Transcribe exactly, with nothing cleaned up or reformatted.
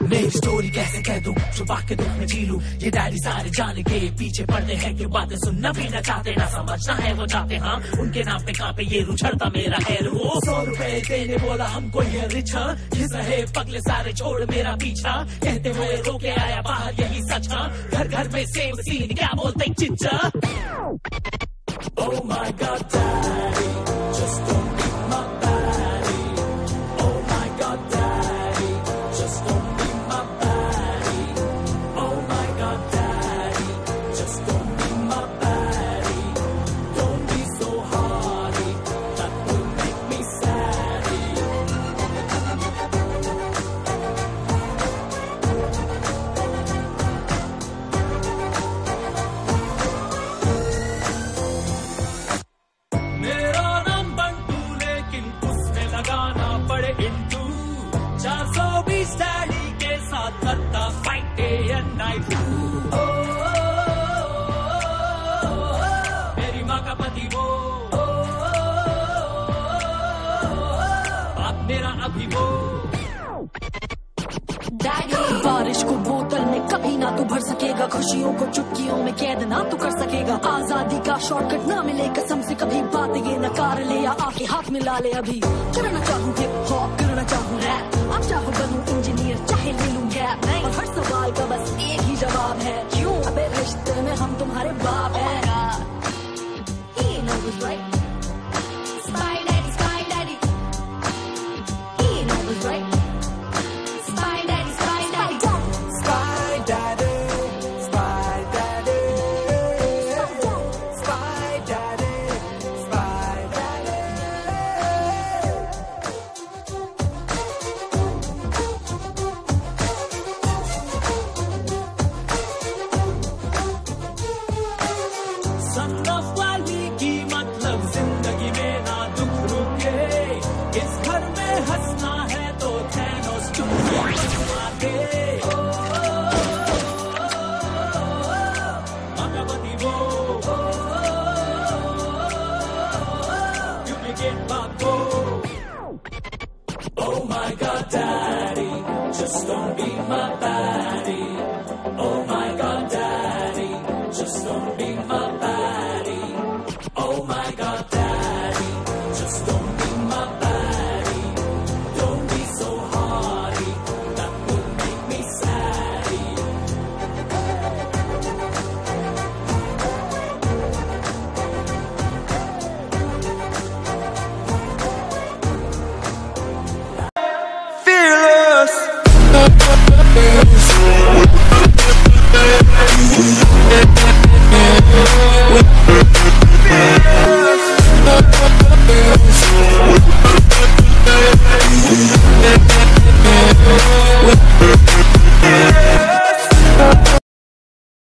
मेरी स्टोरी कैसे कह दूं, छुपा के दुख में जी लूं। ये डैडी सारे जाने के पीछे पड़ते हैं, क्यों बातें सुनना भी न चाहते, ना समझना है वो चाहते। हाँ उनके नाम पे कांपे ये रुझड़ता मेरा है वो। सौ रुपए देने बोला हमको ये रिछा, ये सहे पगले सारे छोड़ मेरा पीछा। कहते हुए रोके आया बाहर यही सच। हाँ घर घर में सेम सीन, क्या बोलते चिच्चा। Oh my God, Daddy, just don't be my baddie. Oh my God, Daddy, just don't be my baddie. Oh my God, Daddy, just don't be my baddie. Don't be so hardy, that will make me saddy. मेरा नाम बंटू, लेकिन उसमें लगाना पड़े into. चार सौ बीस daddy के साथ करता फाइट डे एंड नाइट। मेरी माँ का पति वो, बाप मेरा अभी वो। बारिश को बोतल में कभी ना तू भर सकेगा, खुशियों को चुटकियों में कैद ना तू कर सकेगा। आजादी का शॉर्टकट ना मिले कसम से कभी, बात ये नकार ले या आके हाथ मिला ले अभी। करना चाहूँ हिप हॉप, करना चाहूँ रैप, अब चाहे बनूं इंजीनियर, चाहे ले लूं गैप। और हर सवाल का बस एक ही जवाब है, क्यों अबे रिश्ते में हम तुम्हारे बाप है। He knows right. Spy daddy, spy daddy. He knows right. Spy daddy, spy daddy. Spy Daddy, Spy Daddy, Spy Daddy, Spy Daddy. Son of वाली की मतलब जिंदगी में ना दुख रुके। इस घर में हंसना है तो थैनोस चुटकी बजा दे। मगबती वो, डुप्लीकेट बाप वो। Oh my God, Daddy, just don't be my baddie. Oh my God, Daddy, just don't be my baddie. Oh my God, Daddy, just don't be my baddie. Don't be so hardy, that will make me saddy. Fearless.